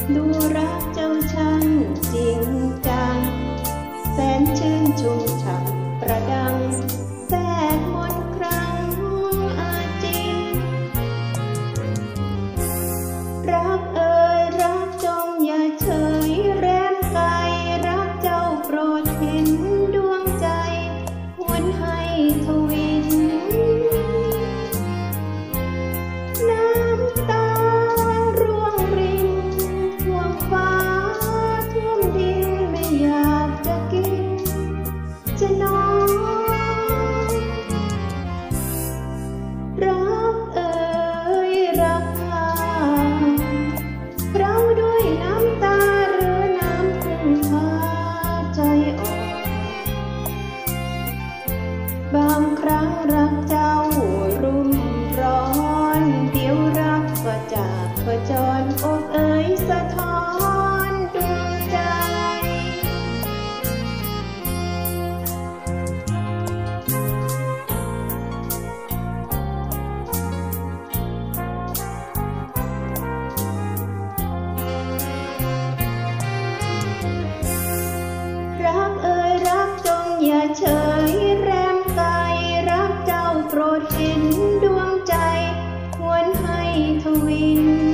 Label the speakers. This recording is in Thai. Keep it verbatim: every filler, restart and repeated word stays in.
Speaker 1: ดูรักเจ้าช่างจริงจังแสนชื่นชุ่มฉ่ำประดังแทรกมนต์ครั้งอาจินรักเอ่ยรักจงอย่าเฉยแรมไกลรักเจ้าโปรดเห็นดวงใจหวนให้ทวินน้ำตาร่วงรินท่วมฟ้าท่วมดินไม่อยากจะกินจะนอนรักเอ่ยรักเราด้วยน้ำตาหรือน้ำพึ่งพาใจอ่อนบางครั้งรักเจ้ารุ่มร้อนเดี๋ยวรักก็จากก็จรอกเอ๋ยสะท้อนดวงใจรักเอ่ยรักจงอย่าเฉยแรมไกลรักเจ้าโปรดเห็นดวงใจหวนให้ทวิน